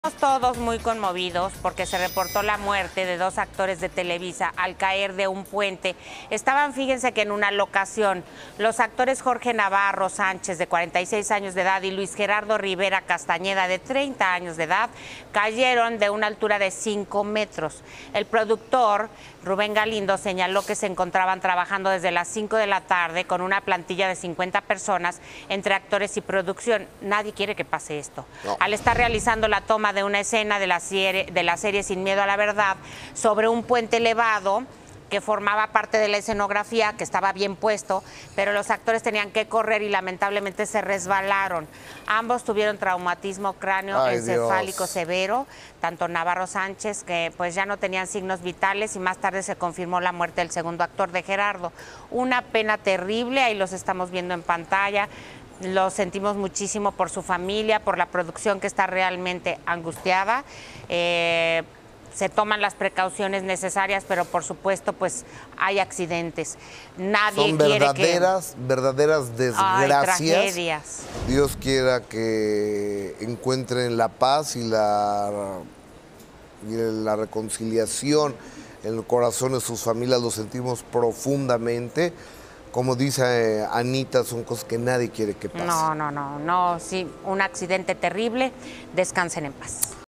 Estamos todos muy conmovidos porque se reportó la muerte de dos actores de Televisa al caer de un puente. Estaban, fíjense que en una locación, los actores Jorge Navarro Sánchez, de 46 años de edad, y Luis Gerardo Rivera Castañeda, de 30 años de edad, cayeron de una altura de 5 metros. El productor, Rubén Galindo, señaló que se encontraban trabajando desde las 5 de la tarde con una plantilla de 50 personas entre actores y producción. Nadie quiere que pase esto. No. Al estar realizando la toma de una escena de la serie Sin Miedo a la Verdad sobre un puente elevado que formaba parte de la escenografía, que estaba bien puesto, pero los actores tenían que correr y lamentablemente se resbalaron. Ambos tuvieron traumatismo cráneoencefálico severo, tanto Navarro Sánchez, que pues ya no tenían signos vitales, y más tarde se confirmó la muerte del segundo actor, de Gerardo. Una pena terrible, ahí los estamos viendo en pantalla. Lo sentimos muchísimo por su familia, por la producción, que está realmente angustiada. Se toman las precauciones necesarias, pero por supuesto pues hay accidentes. Nadie Son quiere verdaderas desgracias. Tragedias. Dios quiera que encuentren la paz y la reconciliación en el corazón de sus familias. Lo sentimos profundamente. Como dice Anita, son cosas que nadie quiere que pasen. No, sí, un accidente terrible. Descansen en paz.